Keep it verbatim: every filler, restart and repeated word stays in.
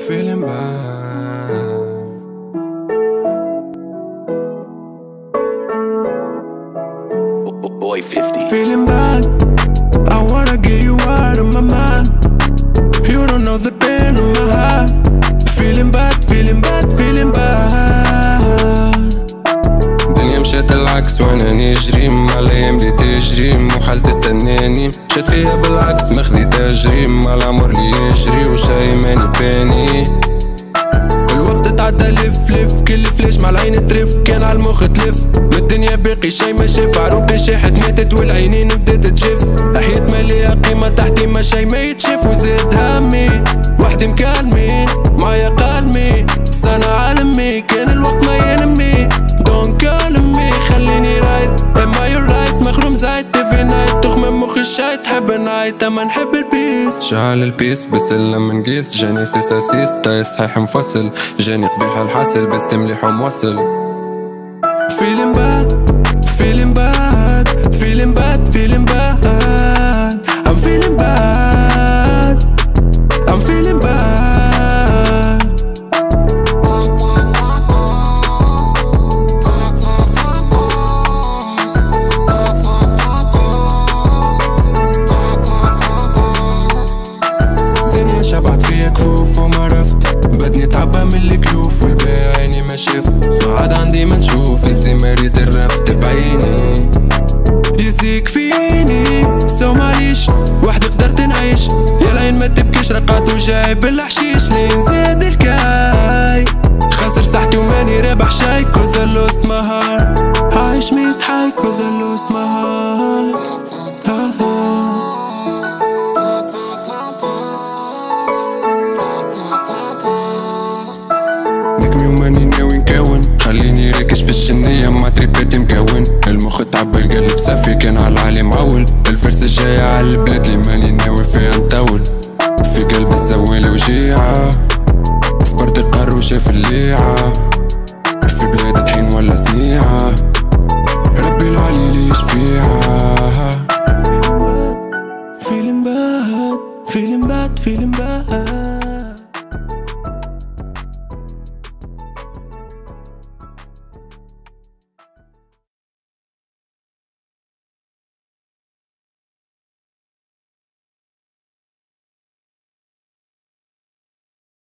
feeling bad. Boy fifty. Feeling bad, I wanna get you out of my mind. You don't know the pain in my heart. Feeling bad, feeling bad, feeling bad. الدنيا مشات العكس وانا نجري، مع الايام اللي تجري محال تستناني. مشات فيها بالعكس ماخذي تجري، مع العمر اللي يجري وشاي ماني باني. الوقت تعدى لف لف كل فلاش مع العين ترف، كان عالمخ تلف من الدنيا باقي شي ما شاف. عروقي شاحت ماتت والعينين بدات تجف، حياة ما ليها قيمة تحتي ما شي ما يتشاف. وزاد همي وحدي مكالمي معايا قلمي، سنة عالمي كان الوقت ما ينمي. دونت كول مي خليني رايد ام اي رايت، مخروم زايد تيفي نايت تخمم مخي الشاي. تحب النايت اما نحب البيس، شعل البيس بس لما نقيس جاني سيساسيس تاي صحيح مفصل، جاني قبيح الحاصل بس مليح وموصل. Feeling bad, feeling bad, feeling bad, feeling bad. I'm feeling bad, I'm feeling bad. الدنيا شبعت فيا كفوف وما رفت، بدني تعبى من الكيوف والباقي عيني ما شفت. ما عاد عندي ما نشوف يزي مريض الرفت بعيني، يزيك فيني سو معليش وحدي قدرت نعيش. يا العين ما تبكيش رقعت وجاي بالحشيش، لين زاد الكاي خسر صحتي وماني رابح شاي. كوز I lost my heart، عايش ميت حي كوز I lost my heart. نكمي وماني ناوي نكون، خليني راكش في الجنية مع تريباتي مكون. المخ تعب القلب صافي كان على العالي معول، الفرس الجاية على البلاد اللي ماني ناوي فيها نطول. في قلب الزوالي وجيعة صبرت القر وشاف الليعة، في بلاد طحين ولا صنيعة.